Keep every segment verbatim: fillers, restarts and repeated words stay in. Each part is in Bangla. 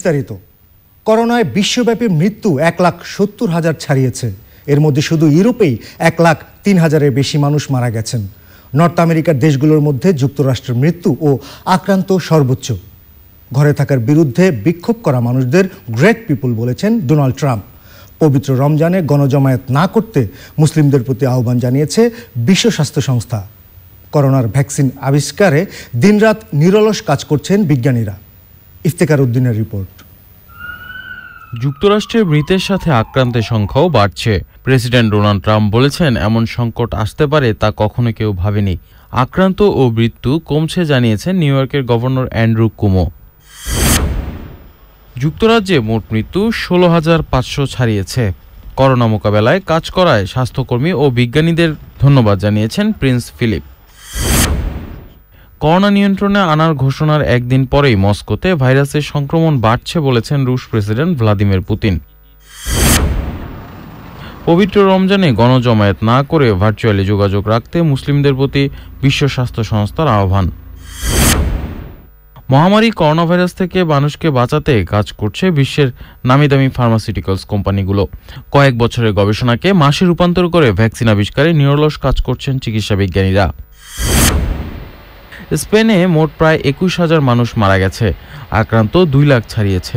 বিস্তারিত। করোনায় বিশ্বব্যাপী মৃত্যু এক লাখ সত্তর হাজার ছাড়িয়েছে। এর মধ্যে শুধু ইউরোপেই এক লাখ তিন হাজারের বেশি মানুষ মারা গেছেন। নর্থ আমেরিকার দেশগুলোর মধ্যে যুক্তরাষ্ট্রের মৃত্যু ও আক্রান্ত সর্বোচ্চ। ঘরে থাকার বিরুদ্ধে বিক্ষোভ করা মানুষদের গ্রেট পিপল বলেছেন ডোনাল্ড ট্রাম্প। পবিত্র রমজানে গণজমায়েত না করতে মুসলিমদের প্রতি আহ্বান জানিয়েছে বিশ্ব স্বাস্থ্য সংস্থা। করোনার ভ্যাকসিন আবিষ্কারে দিনরাত নিরলস কাজ করছেন বিজ্ঞানীরা। ইফতেখার উদ্দিনের রিপোর্ট। যুক্তরাষ্ট্রের মৃতের সাথে আক্রান্তের সংখ্যাও বাড়ছে। প্রেসিডেন্ট ডোনাল্ড ট্রাম্প বলেছেন, এমন সংকট আসতে পারে তা কখনো কেউ ভাবেনি। আক্রান্ত ও মৃত্যু কমছে জানিয়েছেন নিউ ইয়র্কের গভর্নর অ্যান্ড্রু কুমো। যুক্তরাজ্যে মোট মৃত্যু ষোলো হাজার পাঁচশো ছাড়িয়েছে। করোনা মোকাবেলায় কাজ করায় স্বাস্থ্যকর্মী ও বিজ্ঞানীদের ধন্যবাদ জানিয়েছেন প্রিন্স ফিলিপ। করোনা নিয়ন্ত্রণে আনার ঘোষণার একদিন পরেই মস্কোতে ভাইরাসের সংক্রমণ বাড়ছে বলেছেন রুশ প্রেসিডেন্ট ভ্লাদিমির পুতিন। পবিত্র রমজানে গণজমায়েত না করে ভার্চুয়ালি যোগাযোগ রাখতে মুসলিমদের প্রতি বিশ্ব স্বাস্থ্য সংস্থার আহ্বান। মহামারী করোনা ভাইরাস থেকে মানুষকে বাঁচাতে কাজ করছে বিশ্বের নামিদামি ফার্মাসিউটিক্যালস কোম্পানিগুলো। কয়েক বছরের গবেষণাকে মাসে রূপান্তর করে ভ্যাকসিন আবিষ্কারে নিরলস কাজ করছেন চিকিৎসা বিজ্ঞানীরা। স্পেনে মোট প্রায় একুশ হাজার মানুষ মারা গেছে, আক্রান্ত দুই লাখ ছাড়িয়েছে।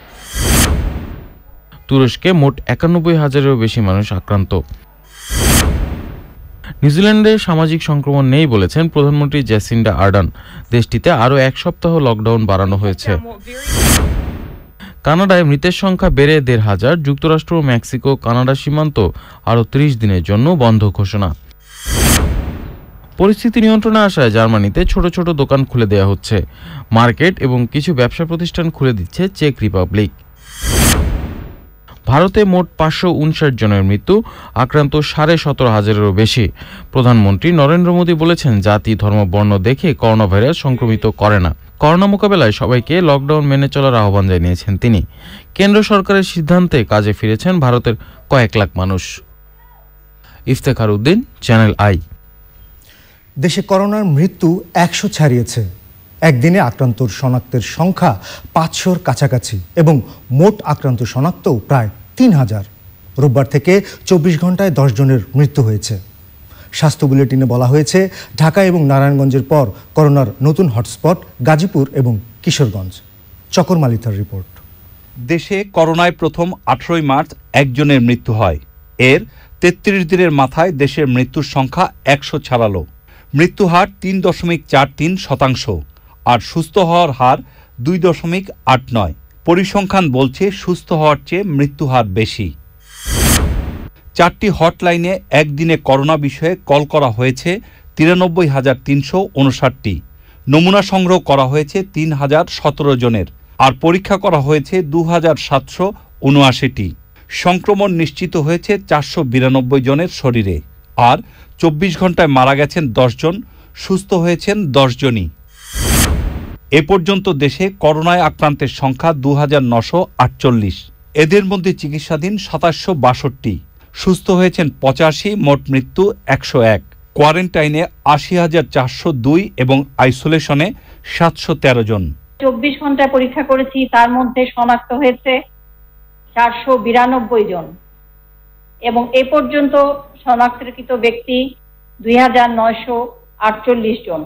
তুরস্কে মোট একানব্বই হাজারেরও বেশি মানুষ আক্রান্ত। নিউজিল্যান্ডে সামাজিক সংক্রমণ নেই বলেছেন প্রধানমন্ত্রী জ্যাসিন্ডা আর্ডার্ন। দেশটিতে আরও এক সপ্তাহ লকডাউন বাড়ানো হয়েছে। কানাডায় মৃতের সংখ্যা বেড়ে দেড় হাজার। যুক্তরাষ্ট্র ও মেক্সিকো কানাডা সীমান্ত আরও ত্রিশ দিনের জন্য বন্ধ ঘোষণা। পরিস্থিতি নিয়ন্ত্রণে আসায় জার্মানিতে ছোট ছোট দোকান খুলে দেওয়া হচ্ছে। মার্কেট এবং কিছু ব্যবসা প্রতিষ্ঠান খুলে দিচ্ছে চেক রিপাবলিক। ভারতে মোট পাঁচশো উনষাট জনের মৃত্যু, আক্রান্ত সাড়ে সতেরো হাজারেরও বেশি। প্রধানমন্ত্রী নরেন্দ্র মোদী বলেছেন, জাতি ধর্ম বর্ণ দেখে করোনা ভাইরাস সংক্রমিত করে না। করোনা মোকাবেলায় সবাইকে লকডাউন মেনে চলার আহ্বান জানিয়েছেন তিনি। কেন্দ্র সরকারের সিদ্ধান্তে কাজে ফিরেছেন ভারতের কয়েক লাখ মানুষ। Iftekhar Uddin, Channel I. দেশে করোনার মৃত্যু একশো ছাড়িয়েছে। একদিনে আক্রান্ত শনাক্তের সংখ্যা পাঁচশোর কাছাকাছি এবং মোট আক্রান্ত শনাক্তও প্রায় তিন হাজার। রোববার থেকে চব্বিশ ঘন্টায় দশ জনের মৃত্যু হয়েছে। স্বাস্থ্য বুলেটিনে বলা হয়েছে, ঢাকা এবং নারায়ণগঞ্জের পর করোনার নতুন হটস্পট গাজীপুর এবং কিশোরগঞ্জ। চকর মালিতার রিপোর্ট। দেশে করোনায় প্রথম আঠারোই মার্চ একজনের মৃত্যু হয়। এর তেত্রিশ দিনের মাথায় দেশের মৃত্যুর সংখ্যা একশো ছাড়ালো। মৃত্যু হার তিন দশমিক চার তিন শতাংশ আর সুস্থ হওয়ার হার দুই দশমিক আট নয়। পরিসংখ্যান বলছে সুস্থ হওয়ার চেয়ে মৃত্যু হার বেশি। চারটি হটলাইনে একদিনে করোনা বিষয়ে কল করা হয়েছে তিরানব্বই হাজার তিনশো উনষাটটি। নমুনা সংগ্রহ করা হয়েছে তিন হাজার সতেরো জনের আর পরীক্ষা করা হয়েছে দু হাজার সাতশো উনআশিটি। সংক্রমণ নিশ্চিত হয়েছে চারশো বিরানব্বই জনের শরীরে আর চব্বিশ ঘন্টায় মারা গেছেন দশ জন, সুস্থ হয়েছেন দশ জনই। এ পর্যন্ত দেশে করোনায় আক্রান্তের সংখ্যা দু হাজার নশো আটচল্লিশ। এদের মধ্যে চিকিৎসাধীন সাতাশশো বাষট্টি, সুস্থ হয়েছেন পঁচাশি, মোট মৃত্যু একশো এক। কোয়ারেন্টাইনে আশি হাজার চারশো দুই এবং আইসোলেশনে সাতশো তেরো জন। চব্বিশ ঘন্টায় পরীক্ষা করেছি, তার মধ্যে শনাক্ত হয়েছে চারশো বিরানব্বই জন এবং এ পর্যন্ত শনাক্তকৃত ব্যক্তি দুই হাজার নয়শো আটচল্লিশ জন।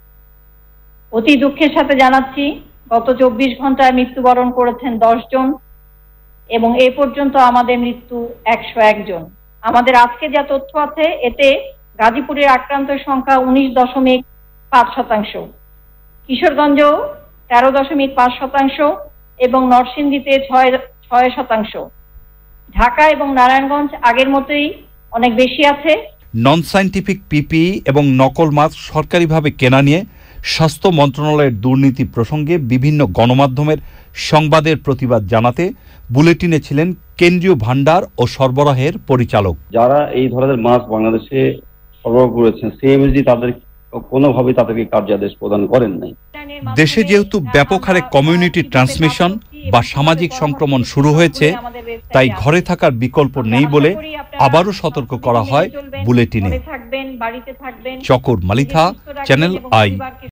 অতি দুঃখের সাথে জানাচ্ছি, গত চব্বিশ ঘন্টায় মৃত্যুবরণ করেছেন দশ জন এবং এ পর্যন্ত আমাদের মৃত্যু একশো এক জন। আমাদের আজকে যা তথ্য আছে, এতে গাজীপুরের আক্রান্তের সংখ্যা উনিশ দশমিক পাঁচ শতাংশ, কিশোরগঞ্জেও তেরো দশমিক পাঁচ শতাংশ এবং নরসিংদীতে ছয় ছয় শতাংশ। ঢাকা এবং নারায়ণগঞ্জ আগের মতোই অনেক বেশি আছে। নন সায়েন্টিফিক পিপিই এবং নকল মাস্ক সরকারিভাবে কেনা নিয়ে স্বাস্থ্য মন্ত্রণালয়ের দুর্নীতি প্রসঙ্গে বিভিন্ন গণমাধ্যমের সংবাদের প্রতিবাদ জানাতে বুলেটিনে ছিলেন কেন্দ্রীয় ভান্ডার ও সরবরাহের পরিচালক। যারা এই ধরনের মাস্ক বাংলাদেশে সরবরাহ করেছেন, সিএমএসডি তাদের কোনোভাবেই তাদেরকে কার্যাদেশ প্রদান করেন নাই। দেশে যেহেতু ব্যাপক হারে কমিউনিটি ট্রান্সমিশন বা সামাজিক সংক্রমণ শুরু হয়েছে, তাই ঘরে থাকার বিকল্প নেই বলে আবারও সতর্ক করা হয় বুলেটিনে। চকর মালিথা, চ্যানেল আই।